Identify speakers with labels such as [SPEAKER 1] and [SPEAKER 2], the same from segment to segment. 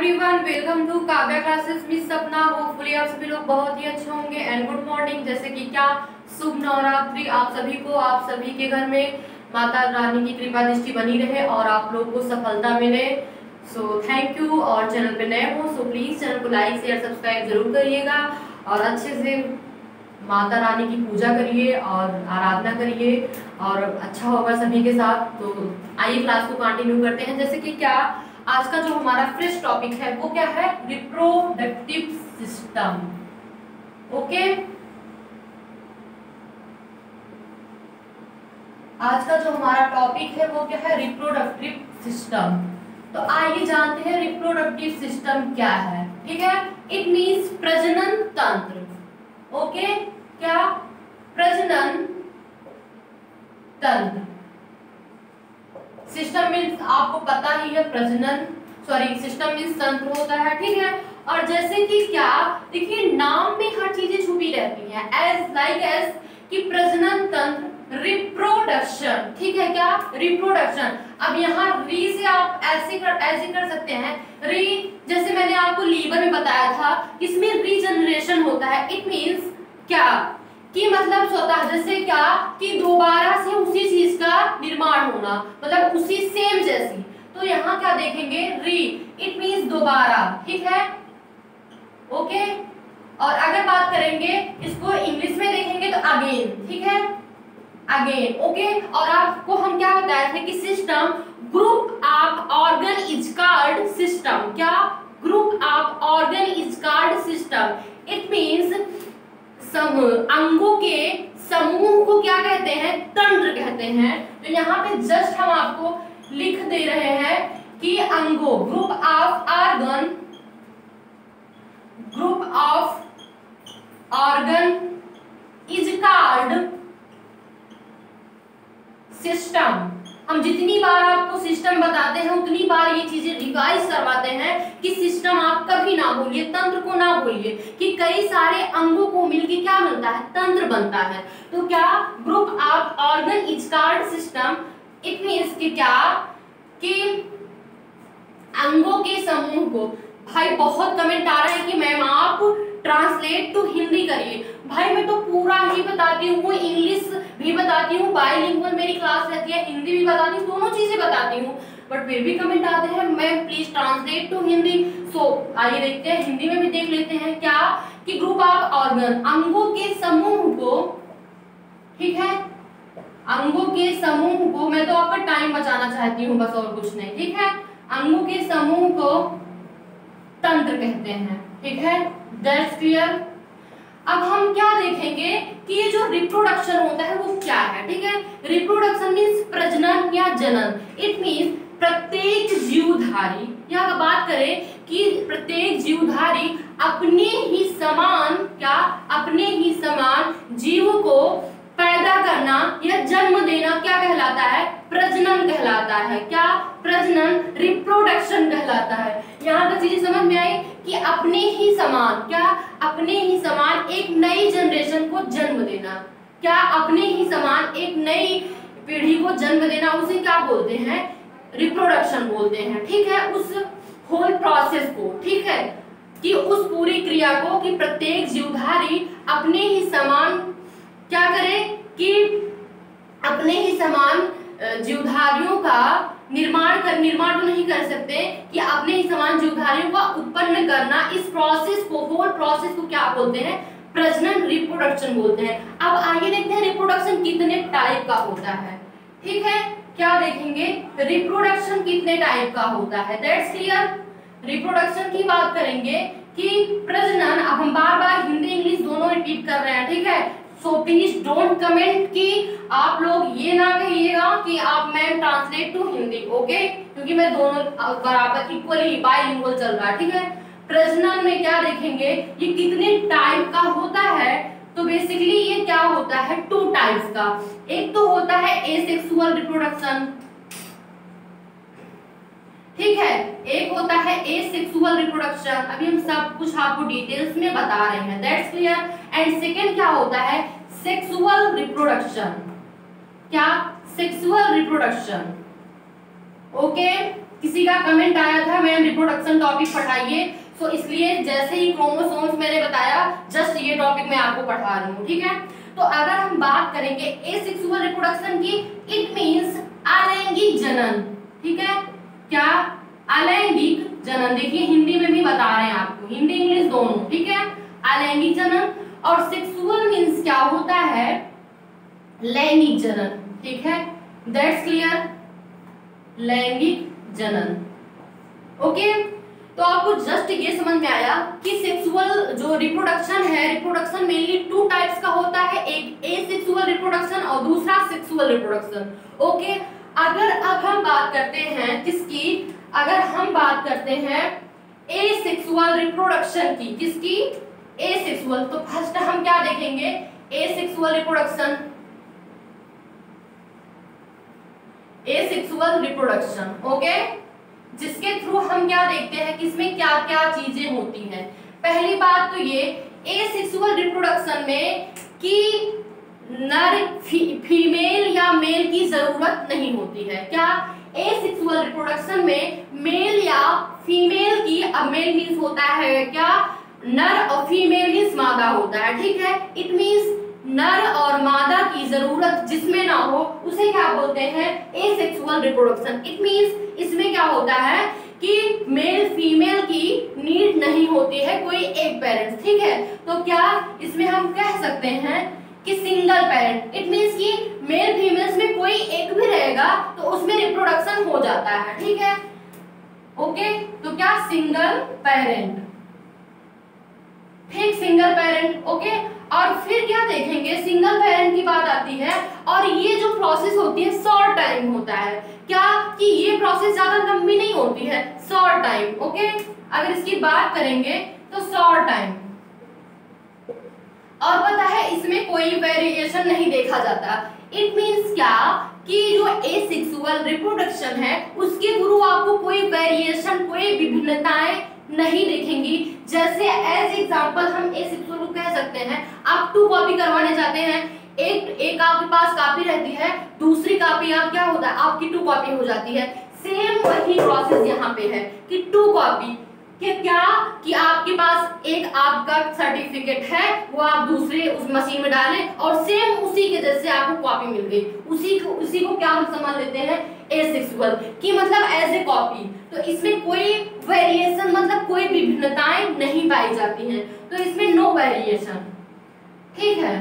[SPEAKER 1] Everyone, welcome to Kavya classes. Miss Sapna, hopefully आप सभी लोग बहुत ही अच्छे होंगे एंड गुड मॉर्निंग। जैसे कि क्या शुभ नवरात्रि आप सभी को, आप सभी के घर में माता रानी की कृपा दृष्टि बनी रहे और आप लोग को सफलता मिले। So thank you. और चैनल पे नए हो सो प्लीज चैनल को लाइक शेयर सब्सक्राइब जरूर करिएगा और अच्छे से माता रानी की पूजा करिए और आराधना करिए और अच्छा होगा सभी के साथ। तो आइए क्लास को कंटिन्यू करते हैं। जैसे कि क्या आज का जो हमारा फ्रेश टॉपिक है वो क्या है, रिप्रोडक्टिव सिस्टम। ओके, आज का जो हमारा टॉपिक है वो क्या है, रिप्रोडक्टिव सिस्टम। तो आइए जानते हैं रिप्रोडक्टिव सिस्टम क्या है। ठीक है, इट मींस प्रजनन तंत्र। ओके, क्या प्रजनन तंत्र। सिस्टम मीन्स आपको पता ही है, प्रजनन सिस्टम मीन्स तंत्र होता है। ठीक है, और जैसे कि क्या देखिए नाम में हर चीजें छुपी रहती हैं। एज कि प्रजनन तंत्र, रिप्रोडक्शन। ठीक है, क्या रिप्रोडक्शन। अब यहाँ री से आप ऐसे कर सकते हैं। री जैसे मैंने आपको लीवर में बताया था, इसमें रीजनरेशन होता है। इट मीन्स क्या कि मतलब स्वतः जैसे क्या कि दोबारा से उसी चीज का निर्माण होना, मतलब उसी सेम जैसी। तो यहाँ क्या देखेंगे, री, इट मींस दोबारा। ठीक है, ओके। और अगर बात करेंगे इसको इंग्लिश में देखेंगे तो अगेन। ठीक है, अगेन। ओके, और आपको हम क्या बताए थे कि system, group of organ is called system. क्या group of organ is called system. It means अंगों के समूह को क्या कहते हैं, तंत्र कहते हैं। तो यहाँ पे जस्ट हम आपको लिख दे रहे हैं कि अंगों, group of organ, group of organ is called system. हम जितनी बार आपको सिस्टम बताते हैं उतनी बार ये चीजें रिवाइज करवाते हैं कि सिस्टम आप कभी ना भूलिए, तंत्र को ना भूलिए, कि कई सारे अंगों को मिलकर क्या बनता है, तंत्र बनता है। तो क्या group of organ is called system. It means कि क्या कि अंगों के समूह को, भाई बहुत कमेंट आ रहा है कि मैम आप ट्रांसलेट टू हिंदी करिए। भाई मैं तो पूरा ही बताती हूँ, इंग्लिश भी बताती हूँ, बाइलिंगुअल मेरी क्लास रहती है, हिंदी भी बताती हूँ, दोनों चीजें बताती हूँ, बट फिर भी कमेंट आते हैं ma'am please translate to Hindi. So आइए देखते हैं, हिंदी में भी देख लेते हैं क्या कि ग्रुप ऑफ ऑर्गन, अंगों के समूह को। ठीक है, अंगों के समूह को, मैं तो आपका टाइम बचाना चाहती हूँ बस और कुछ नहीं। ठीक है, अंगों के समूह को तंत्र कहते हैं। ठीक है, दैट्स क्लियर। अब हम क्या देखेंगे कि ये जो रिप्रोडक्शन होता है वो क्या है। ठीक है, रिप्रोडक्शन मींस प्रजनन या जनन। इट मींस प्रत्येक जीवधारी, या बात करें कि प्रत्येक जीवधारी अपने ही समान, क्या अपने ही समान जीव को पैदा करना या जन्म देना क्या कहलाता है, प्रजनन कहलाता है। क्या प्रजनन, रिप्रोडक्शन कहलाता है। यहाँ तक चीजें समझ में आई कि अपने ही समान, क्या अपने ही समान एक नई जनरेशन को जन्म देना, क्या अपने ही समान एक नई पीढ़ी को जन्म देना, उसे क्या बोलते हैं, रिप्रोडक्शन बोलते हैं। ठीक है, उस होल प्रोसेस को, ठीक है, कि उस पूरी क्रिया को कि प्रत्येक जीवधारी अपने ही समान क्या करे कि अपने ही समान जीवधारियों का निर्माण तो नहीं कर सकते, कि अपने ही समान जीवधारियों का उत्पन्न करना, इस प्रोसेस को, होल प्रोसेस को क्या बोलते हैं, प्रजनन, रिप्रोडक्शन बोलते हैं। अब आइए देखते हैं रिप्रोडक्शन कितने टाइप का होता है। ठीक है, क्या देखेंगे, रिप्रोडक्शन कितने टाइप का होता है, दैट्स क्लियर। रिप्रोडक्शन की बात करेंगे कि प्रजनन, अब हम बार बार हिंदी इंग्लिश दोनों रिपीट कर रहे हैं। ठीक है, सो प्लीज डोंट कमेंट कि आप लोग ये ना कहिएगा कि आप ma'am translate to Hindi. Okay, क्योंकि मैं दोनों बराबर इक्वली बाइलिंगुअल चल रहा है। ठीक है, प्रजनन में क्या देखेंगे, ये कितने टाइप का होता है। तो बेसिकली ये क्या होता है, 2 टाइप्स का। एक तो होता है एसेक्सुअल रिप्रोडक्शन। ठीक है, एक होता है एसेक्सुअल रिप्रोडक्शन। अभी हम सब कुछ आपको डिटेल्स में बता रहे हैं, दैट्स क्लियर। एंड सेकेंड क्या होता है, सेक्सुअल रिप्रोडक्शन। क्या, सेक्सुअल रिप्रोडक्शन। ओके, किसी का कमेंट आया था मैम रिप्रोडक्शन टॉपिक पढ़ाइए, तो इसलिए जैसे ही क्रोमोसोम्स मैंने बताया जस्ट ये टॉपिक मैं आपको पढ़ा रही हूँ, ठीक है। तो अगर हम बात करेंगे एसेक्सुअल रिप्रोडक्शन की, इट मींस अलैंगिक जनन, ठीक है। क्या? अलैंगिक जनन। देखिए हिंदी में भी बता रहे हैं आपको, हिंदी इंग्लिश दोनों, ठीक है। अलैंगिक जनन और सेक्सुअल मींस क्या होता है? लैंगिक जनन, ठीक है। That's clear? लैंगिक जनन, ओके। तो आपको जस्ट ये समझ में आया कि सेक्सुअल जो रिप्रोडक्शन है, रिप्रोडक्शन मेनली टू टाइप्स का होता है, एक एसेक्सुअल रिप्रोडक्शन और दूसरा सेक्सुअल रिप्रोडक्शन, ओके। अगर अब हम बात करते हैं किसकी, अगर हम बात करते हैं एसेक्सुअल रिप्रोडक्शन की, किसकी? एसेक्सुअल। तो फर्स्ट हम क्या देखेंगे? Asexual reproduction, asexual reproduction, okay. जिसके थ्रू हम क्या देखते हैं कि इसमें क्या क्या चीजें होती हैं। पहली बात तो ये एसेक्सुअल रिप्रोडक्शन में कि नर फीमेल या मेल की जरूरत नहीं होती है। क्या? एसेक्सुअल रिप्रोडक्शन में मेल या फीमेल की, अब मेल मीन्स होता है क्या? नर, और फीमेल मीन्स मादा होता है, ठीक है। इट मीन्स नर और मादा की जरूरत जिसमें ना हो उसे क्या बोलते हैं? Asexual reproduction. इट मींस इसमें क्या होता है कि मेल फीमेल की नीड नहीं होती है कोई एक पेरेंट्स, ठीक है। तो क्या इसमें हम कह सकते हैं कि सिंगल पेरेंट। इट मींस कि मेल फीमेल्स में कोई एक भी रहेगा तो उसमें रिप्रोडक्शन हो जाता है, ठीक है, ओके। तो क्या? सिंगल पेरेंट, ठीक, सिंगल पेरेंट, ओके। और फिर क्या देखेंगे? सिंगल पेरेंट की बात आती है और ये जो प्रोसेस होती है शॉर्ट टाइम होता है। क्या? कि ये प्रोसेस ज्यादा लंबी नहीं होती है, शॉर्ट टाइम, ओके। अगर इसकी बात करेंगे तो शॉर्ट टाइम, और पता है इसमें कोई वेरिएशन नहीं देखा जाता। इट मींस क्या कि जो एसेक्सुअल रिप्रोडक्शन है उसके थ्रू आपको कोई वेरिएशन, कोई विभिन्नताएं नहीं देखेंगी। जैसे एज एग्जांपल हम एसेक्सुअल को कह सकते हैं, आप 2 कॉपी करवाने जाते हैं, एक आपके पास कॉपी रहती है, दूसरी कॉपी आप क्या होता है आपकी 2 कॉपी हो जाती है। सेम वही प्रोसेस यहाँ पे है कि 2 कॉपी कि क्या कि आपके पास एक आपका सर्टिफिकेट है वो आप दूसरे उस मशीन में डालें और सेम उसी के जैसे आपको कॉपी मिल गई, उसी को क्या हम समझ लेते हैं? एसेक्सुअल, कि मतलब एज ए कॉपी। तो इसमें कोई वेरिएशन मतलब कोई विभिन्नताएं नहीं पाई जाती हैं, तो इसमें नो वेरिएशन, ठीक है।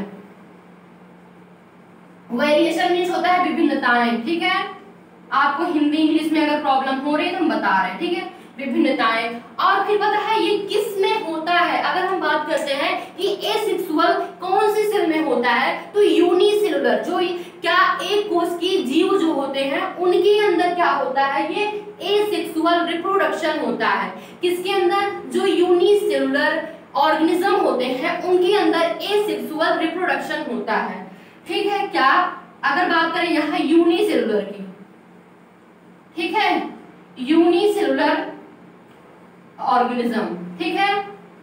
[SPEAKER 1] वेरिएशन मीन्स होता है विभिन्नताएं, ठीक है। आपको हिंदी इंग्लिश में अगर प्रॉब्लम हो रही है तो हम बता रहे हैं, ठीक है, विभिन्नताएं। और फिर पता है ये किस में होता है? अगर हम बात करते हैं कि एसेक्सुअल कौन सी सेल में होता है, तो यूनिसेलुलर, जो क्या एक कोष की जीव जो होते हैं उनके अंदर क्या होता है? ये एसेक्सुअल रिप्रोडक्शन होता है। किसके अंदर? जो यूनिसेलुलर ऑर्गेनिज्म होते हैं उनके अंदर एसेक्सुअल रिप्रोडक्शन होता है, ठीक है। क्या? अगर बात करें यहाँ यूनिसेलुलर की, ठीक है, यूनिसेलुलर ऑर्गेनिज्म, ठीक है,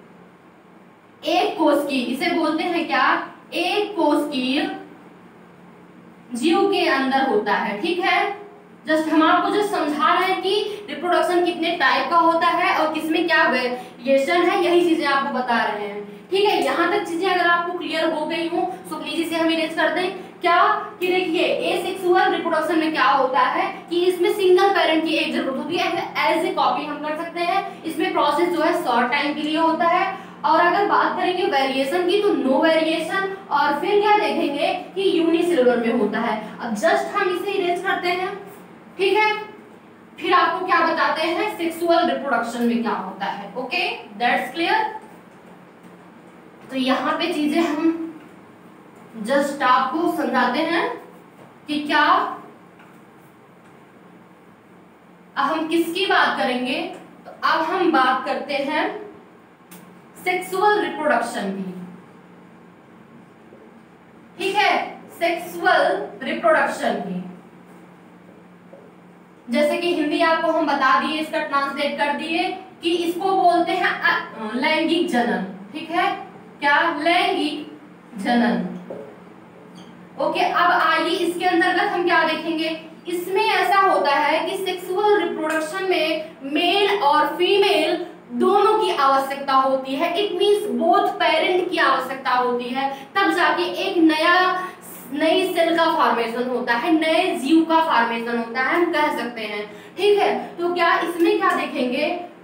[SPEAKER 1] एक कोष की, इसे बोलते हैं क्या? एक कोष की जीव के अंदर होता है, ठीक है। जस्ट हम आपको जो समझा रहे हैं कि रिप्रोडक्शन कितने टाइप का होता है और किसमें क्या वेरिएशन है, यही चीजें आपको बता रहे हैं, ठीक है। यहाँ तक चीजें अगर आपको क्लियर हो गई हो तो प्लीज इसे हम इरेज कर दें। क्या कि देखिए एसेक्सुअल रिप्रोडक्शन में क्या होता है कि इसमें सिंगल पेरेंट की एक जरूरत होती है, एज ए कॉपी हम कर सकते हैं। इसमें प्रोसेस जो है शॉर्ट टाइम के लिए होता है। और अगर बात करेंगे वेरिएशन की तो नो वेरिएशन, और फिर क्या देखेंगे कि यूनिसेलुलर में होता है। अब जस्ट हम इसे इरेज करते हैं, ठीक है। फिर आपको क्या बताते हैं सेक्सुअल रिप्रोडक्शन में क्या होता है, ओके, दैट्स क्लियर। तो यहाँ पे चीजें हम जस्ट आपको समझाते हैं कि क्या, अब हम किसकी बात करेंगे, तो अब हम बात करते हैं सेक्सुअल रिप्रोडक्शन की, ठीक है, सेक्सुअल रिप्रोडक्शन की। जैसे कि हिंदी आपको हम बता दिए, इसका ट्रांसलेट कर दिए कि इसको बोलते हैं लैंगिक जनन, ठीक है, क्या? लैंगिक जनन, ओके। अब आइए इसके अंतर्गत हम क्या देखेंगे, इसमें ऐसा होता है है कि सेक्सुअल रिप्रोडक्शन में मेल और फीमेल दोनों की आवश्यकता होती है। इट मींस बोथ पेरेंट की आवश्यकता होती है, तब जाके एक नई सेल का फॉर्मेशन होता है, नए जीव का फॉर्मेशन होता है, हम कह सकते हैं। ठीक है, तो क्या इसमें क्या देखेंगे,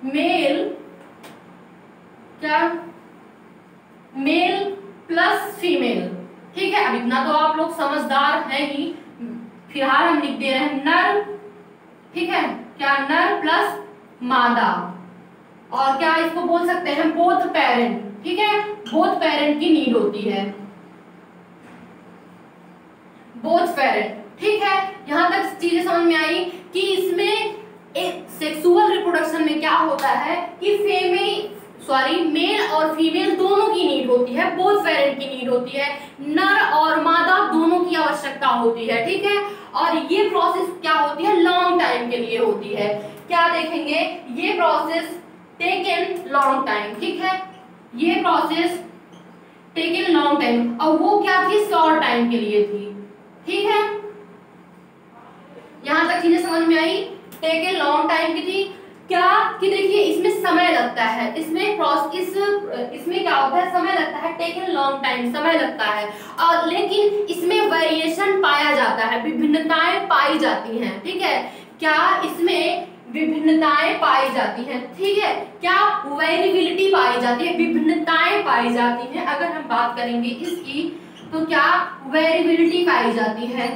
[SPEAKER 1] मेल प्लस फीमेल। ठीक है, अब इतना तो आप लोग समझदार हैं ही। फिलहाल हम लिख दे रहे हैं नर। ठीक है, क्या नर प्लस मादा, और क्या इसको बोल सकते हैं बोथ पेरेंट। ठीक है, बोथ पेरेंट की नीड होती है, बोथ पेरेंट। ठीक है, यहां तक चीजें समझ में आई कि इसमें एक सेक्सुअल रिप्रोडक्शन में क्या होता है कि मेल और फीमेल दोनों की नीड होती है, बोथ पेरेंट की नीड होती है, नर और मादा दोनों की आवश्यकता होती है। ठीक है, और ये प्रोसेस क्या होती है, लॉन्ग टाइम के लिए होती है। क्या देखेंगे, ये प्रोसेस टेकन लॉन्ग टाइम। ठीक है, ये प्रोसेस टेकन लॉन्ग टाइम, और वो क्या थी, शॉर्ट टाइम के लिए थी। ठीक है, यहां तक चीजें समझ में आई, टेकन लॉन्ग टाइम की थी। क्या कि देखिए इसमें समय लगता है, इसमें क्या होता है, समय लगता है, टेकन लॉन्ग टाइम, समय लगता है, और लेकिन इसमें वेरिएशन पाया जाता है, विभिन्नताएं पाई जाती हैं। ठीक है, क्या इसमें विभिन्नताएं पाई जाती हैं। ठीक है, क्या वेरिएबिलिटी पाई जाती है, विभिन्नताएं पाई जाती हैं। अगर हम बात करेंगे इसकी तो क्या वेरिएबिलिटी पाई जाती है,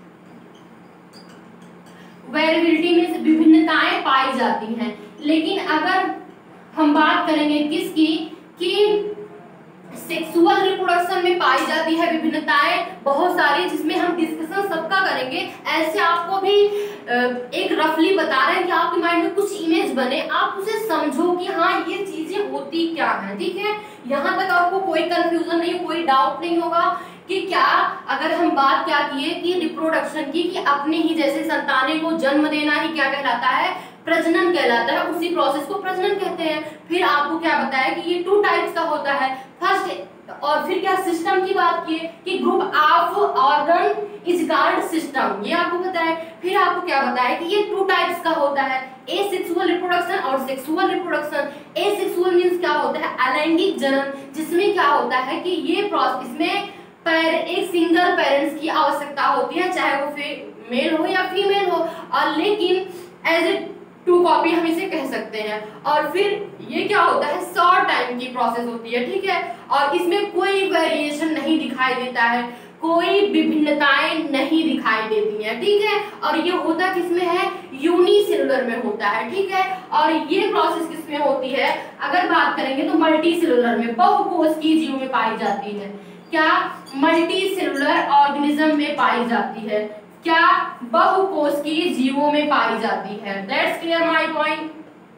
[SPEAKER 1] वेरिएबिलिटी में विभिन्नताएं पाई जाती हैं। लेकिन अगर हम बात करेंगे किसकी, कि सेक्सुअल रिप्रोडक्शन में पाई जाती है विभिन्नताएं बहुत सारी, जिसमें हम डिस्कशन सबका करेंगे। ऐसे आपको भी एक रफली बता रहे हैं कि आपके माइंड में कुछ इमेज बने, आप उसे समझो कि हाँ ये चीजें होती क्या है। ठीक है, यहाँ तक आपको कोई कंफ्यूजन नहीं, कोई डाउट नहीं होगा कि क्या, अगर हम बात क्या किए कि रिप्रोडक्शन की, कि अपने ही जैसे संतानें को जन्म देना ही क्या कहलाता है, प्रजनन कहलाता है, उसी प्रोसेस को प्रजनन कहते हैं। फिर आपको क्या बताया कि ये 2 टाइप्स का होता है, फर्स्ट, और फिर क्या सिस्टम की बात की कि group of organ is called system, ये आपको बताया। फिर आपको क्या बताया कि ये 2 टाइप्स का होता है, एसेक्सुअल रिप्रोडक्शन और सेक्सुअल रिप्रोडक्शन। एसेक्सुअल मींस क्या होता है, अलैंगिक जनन, जिसमें क्या होता है कि ये प्रोसेस में एक सिंगल पेरेंट्स की आवश्यकता होती है, चाहे वो मेल हो या फीमेल हो, और लेकिन एज ए 2 कॉपी हम इसे कह सकते हैं। और फिर ये क्या होता है, शॉर्ट टाइम की प्रोसेस होती है। ठीक है, और इसमें कोई वेरिएशन नहीं दिखाई देता है, कोई विभिन्नताएं नहीं दिखाई देती हैं। ठीक है, और ये होता किसमें है, यूनिसेलुलर में होता है। ठीक है, और ये प्रोसेस किसमें होती है, अगर बात करेंगे तो मल्टीसेलुलर में, बहुकोशिकीय जीव में पाई जाती है। क्या, मल्टीसेलुलर ऑर्गेनिज्म में पाई जाती है, क्या बहुकोशिकीय जीवों में पाई जाती है। दैट्स क्लियर माय पॉइंट,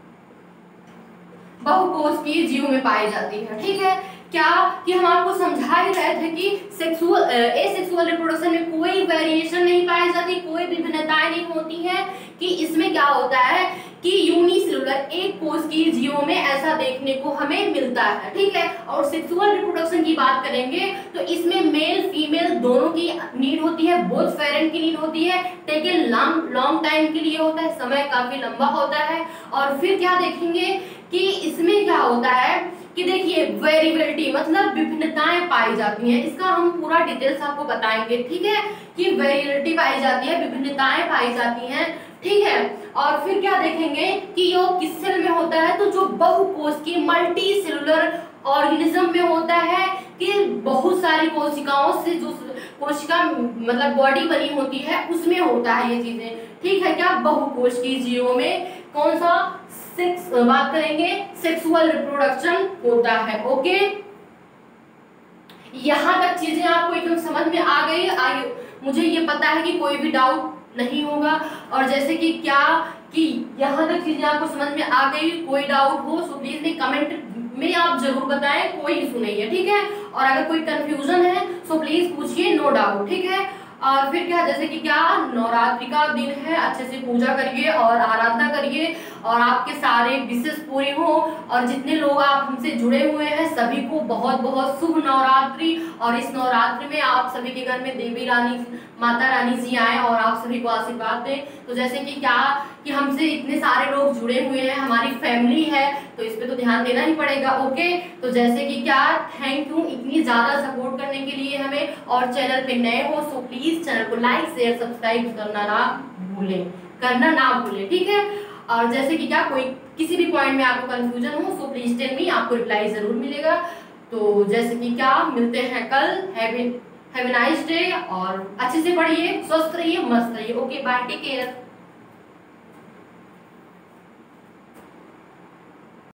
[SPEAKER 1] बहुकोशिकीय जीवों में पाई जाती है। ठीक है, क्या कि हम आपको समझा ही रहे थे कि एसेक्सुअल रिप्रोडक्शन में कोई वेरिएशन नहीं पाई जाती, कोई विभिन्नताएं नहीं होती है, कि इसमें क्या होता है कि यूनिसेलुलर, एक कोशिकीय जीवों में ऐसा देखने को हमें मिलता है। ठीक है, और सेक्सुअल रिप्रोडक्शन की बात करेंगे तो इसमें मेल फीमेल दोनों की नीड होती है, बोथ पेरेंट की नीड होती है, टेकन लॉन्ग टाइम के लिए होता है, समय काफी लंबा होता है। और फिर क्या देखेंगे कि इसमें क्या होता है कि देखिए वेरिएबिलिटी मतलब विभिन्नताएं पाई जाती हैं, इसका हम पूरा डिटेल्स आपको बताएंगे। ठीक है, कि वेरिएबिलिटी पाई जाती है, विभिन्नताएं पाई जाती हैं। ठीक है, और फिर क्या देखेंगे कि ये किस सेल में होता है, तो जो बहुकोशिकीय मल्टी सेलुलर ऑर्गेनिज्म में होता है, कि बहुत सारी कोशिकाओं से जो कोशिका मतलब बॉडी बनी होती है उसमें होता है ये चीजें। ठीक है, क्या बहुकोशिकीय जीवों में कौन सा बात करेंगे, सेक्सुअल रिप्रोडक्शन होता है। ओके, यहां तक चीजें आपको एकदम समझ में आ गई। मुझे ये पता है कि कोई भी डाउट नहीं होगा, और जैसे कि क्या कि यहाँ तक चीजें आपको समझ में आ गई, कोई डाउट हो सो प्लीज कमेंट में आप जरूर बताएं, कोई इशू नहीं है। ठीक है, और अगर कोई कंफ्यूजन है सो प्लीज पूछिए, नो डाउट। ठीक है, और फिर क्या, जैसे कि क्या नवरात्रि का दिन है, अच्छे से पूजा करिए और आराधना करिए और आपके सारे विशेष पूरे हो। और जितने लोग आप हमसे जुड़े हुए हैं सभी को बहुत बहुत शुभ नवरात्रि। और इस नवरात्रि में आप सभी के घर में देवी रानी माता रानी जी आए और आप सभी को आशीर्वाद दें। तो जैसे कि क्या कि हमसे इतने सारे लोग जुड़े हुए हैं, हमारी फैमिली है, तो इस पे तो ध्यान देना ही पड़ेगा। ओके, तो जैसे कि क्या थैंक यू इतनी ज्यादा सपोर्ट करने के लिए हमें। और चैनल पे नए हो सो प्लीज चैनल को लाइक शेयर सब्सक्राइब करना ना भूलें, ठीक है। और जैसे कि क्या कोई किसी भी पॉइंट में आपको कंफ्यूजन हो सो प्लीज टेल मी, आपको रिप्लाई जरूर मिलेगा। तो जैसे कि क्या मिलते हैं कल। हैव ए नाइस डे और अच्छे से पढ़िए, स्वस्थ रहिए, मस्त रहिए। Okay bye, take care.